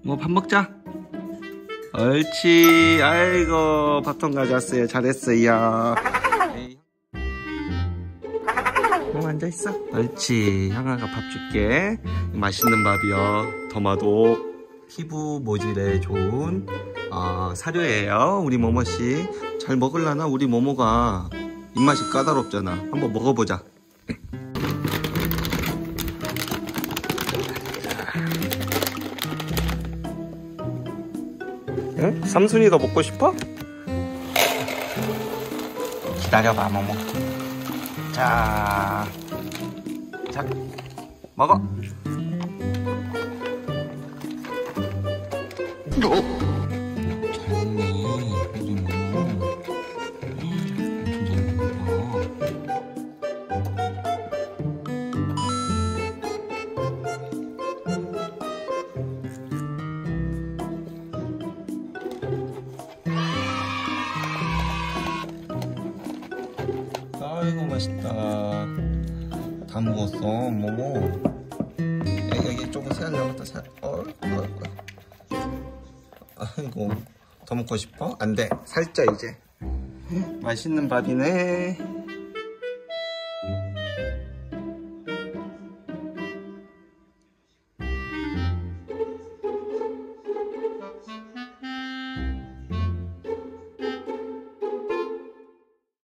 뭐 밥 먹자. 옳지. 아이고 밥통 가져왔어요. 잘했어요. 앉아있어. 옳지. 형아가 밥 줄게. 맛있는 밥이요. 토마토 피부 모질에 좋은 사료예요. 우리 모모씨 잘 먹을라나? 우리 모모가 입맛이 까다롭잖아. 한번 먹어보자. 응? 삼순이도 먹고 싶어? 기다려봐 모모. 자 먹어. 아이고 맛있다. 다 먹었어 모모. 여기 조금 새알 남았다. 아이고 더 먹고 싶어? 안돼. 살쪄 이제. 맛있는 밥이네.